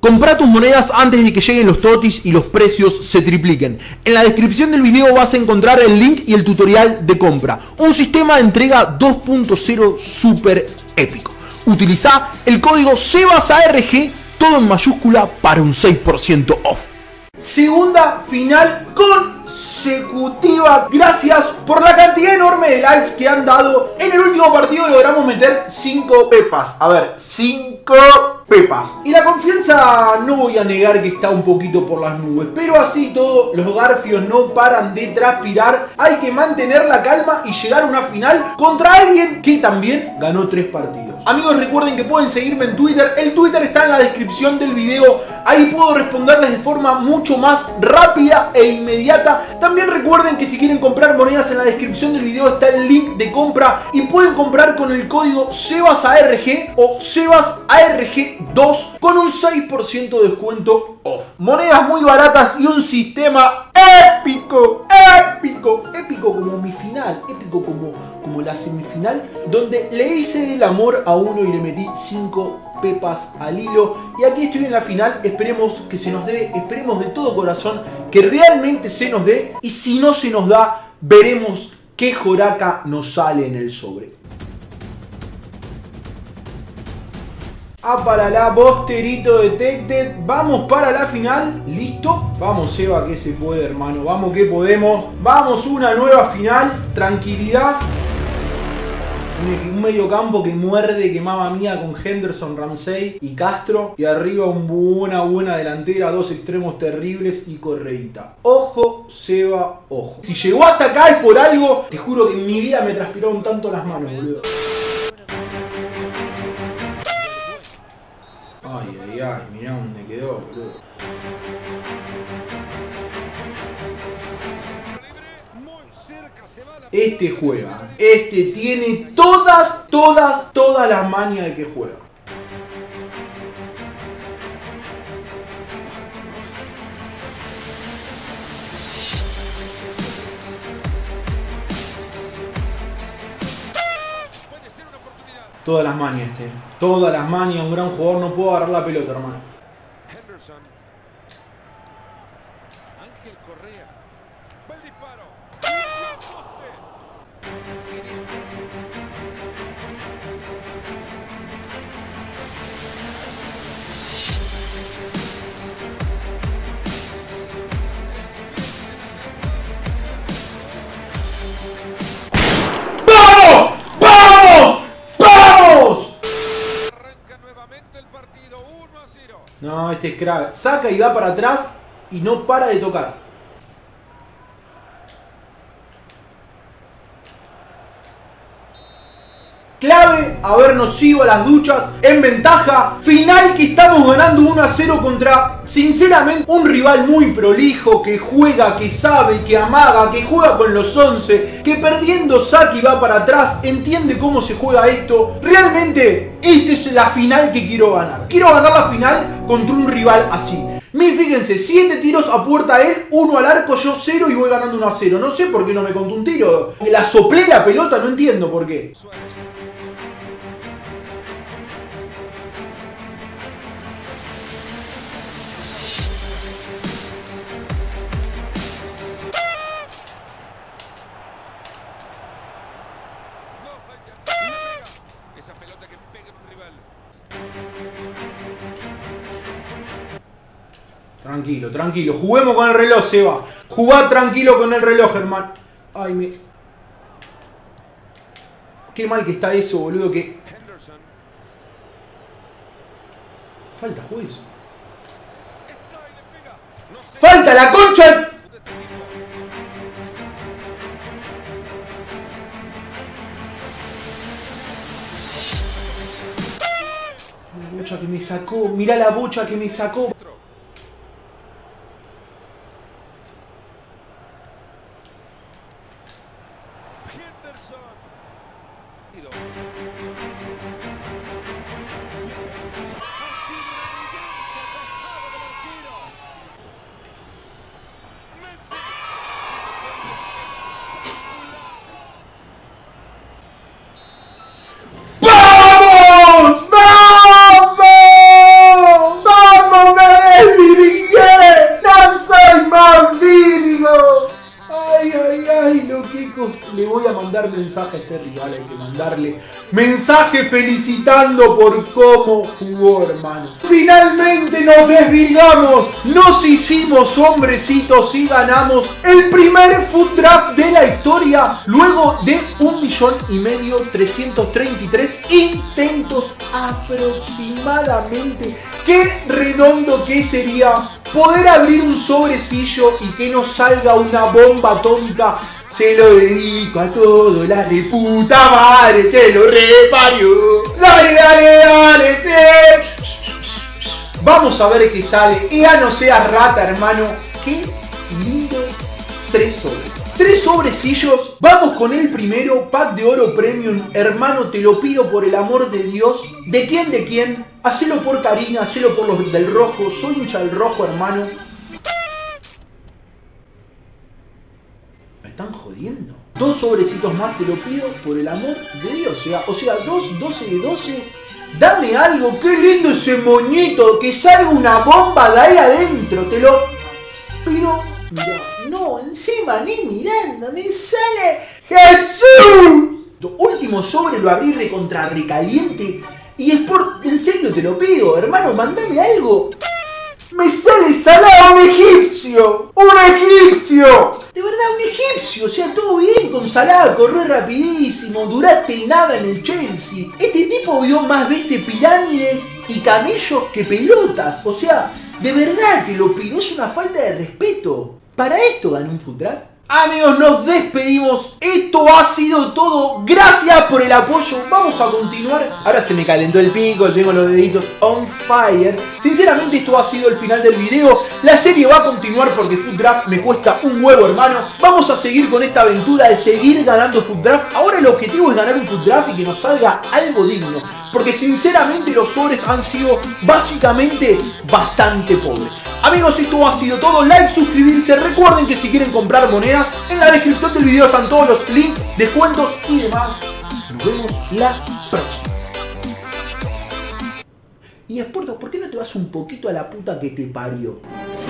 Comprá tus monedas antes de que lleguen los totis y los precios se tripliquen. En la descripción del video vas a encontrar el link y el tutorial de compra. Un sistema de entrega 2.0 súper épico. Utiliza el código SEBASARG, todo en mayúscula, para un 6% off. Segunda final consecutiva. Gracias por la cantidad enorme de likes que han dado. En el último partido logramos meter 5 pepas. A ver, 5 pepas. Y la confianza, no voy a negar que está un poquito por las nubes. Pero así todo, los garfios no paran de transpirar. Hay que mantener la calma y llegar a una final contra alguien que también ganó 3 partidos. Amigos, recuerden que pueden seguirme en Twitter. El Twitter está en la descripción del video. Ahí puedo responderles de forma mucho más rápida e inmediata. También recuerden que si quieren comprar monedas, en la descripción del video está el link de compra y pueden comprar con el código SEBASARG o SEBASARG2 con un 6% de descuento off. Monedas muy baratas y un sistema épico, épico como mi final, épico como la semifinal, donde le hice el amor a uno y le metí 5 pepas al hilo. Y aquí estoy en la final. Esperemos que se nos dé, esperemos de todo corazón que realmente se nos dé. Y si no se nos da, veremos qué joraca nos sale en el sobre. Para la Bosterito Detected. Vamos para la final. ¿Listo? Vamos, Seba, que se puede, hermano. Vamos que podemos. Vamos, una nueva final. Tranquilidad. Un medio campo que muerde, que mamma mía, con Henderson, Ramsey y Castro. Y arriba una buena delantera, 2 extremos terribles y Correita. Ojo, Seba, ojo. Si llegó hasta acá es por algo. Te juro que en mi vida me transpiraron tanto las manos, boludo. Ay, mirá dónde quedó, boludo. Este juega, este tiene todas las mañas de que juega. Todas las mañas este. Todas las mañas, un gran jugador, no puedo agarrar la pelota, hermano. Henderson. Ángel Correa. Va el disparo. No, este es crack. Saca y va para atrás y no para de tocar. Clave habernos ido a las duchas en ventaja. Final que estamos ganando 1-0 contra, sinceramente, un rival muy prolijo, que juega, que sabe, que amaga, que juega con los 11, que perdiendo saca y va para atrás, entiende cómo se juega esto. Realmente, esta es la final que quiero ganar. Quiero ganar la final contra un rival así. Fíjense, 7 tiros a puerta él, 1 al arco, yo 0 y voy ganando 1-0. No sé por qué no me contó un tiro. La soplé la pelota, no entiendo por qué. Esa pelota que pega en un rival. Tranquilo, tranquilo. Juguemos con el reloj, Seba. Jugá tranquilo con el reloj, hermano. Ay, me... Qué mal que está eso, boludo, que... Falta, juez. ¡Falta la concha! La bocha que me sacó. Mirá la bocha que me sacó. ¡Vamos! mandar mensaje a este rival, hay que mandarle mensaje felicitando por cómo jugó, hermano. Finalmente nos desvirgamos, nos hicimos hombrecitos y ganamos el primer Food Draft de la historia luego de 1.500.333 intentos aproximadamente. Qué redondo que sería poder abrir un sobrecillo y que nos salga una bomba atómica. Se lo dedico a todo, la reputa madre te lo reparió. Dale, dale, dale, sí. Vamos a ver qué sale. Ya no seas rata, hermano. Qué lindo 3 sobres. 3 sobrecillos. Vamos con el primero. Pack de oro premium. Hermano, te lo pido por el amor de Dios. ¿De quién? ¿De quién? Hacelo por Karina, hacelo por los del rojo. Soy hincha del rojo, hermano. Me están jodiendo. 2 sobrecitos más, te lo pido por el amor de Dios. O sea, 2, 12 de 12. Dame algo. Qué lindo ese moñito. Que salga una bomba de ahí adentro. Te lo pido. Mirá. No, encima ni mirando. Me sale Jesús. Último sobre, lo abrí recontra recaliente. Y es por... En serio te lo pido, hermano, mandame algo. Me sale salado un egipcio. ¡Un egipcio! De verdad, un egipcio. O sea, todo bien con Salah, corrió rapidísimo, duraste nada en el Chelsea. Este tipo vio más veces pirámides y camellos que pelotas. O sea, de verdad te lo pido, es una falta de respeto. ¿Para esto gané un Food Draft? Amigos, nos despedimos. Esto ha sido todo. Gracias por el apoyo. Vamos a continuar. Ahora se me calentó el pico, tengo los deditos on fire. Sinceramente, esto ha sido el final del video. La serie va a continuar porque Food Draft me cuesta un huevo, hermano. Vamos a seguir con esta aventura de seguir ganando Food Draft. Ahora el objetivo es ganar un Food Draft y que nos salga algo digno. Porque sinceramente los sobres han sido básicamente bastante pobres. Amigos, esto ha sido todo. Like, suscribirse. Recuerden que si quieren comprar monedas, en la descripción del video están todos los links, descuentos y demás. Nos vemos la próxima. Y Esporta, ¿por qué no te vas un poquito a la puta que te parió?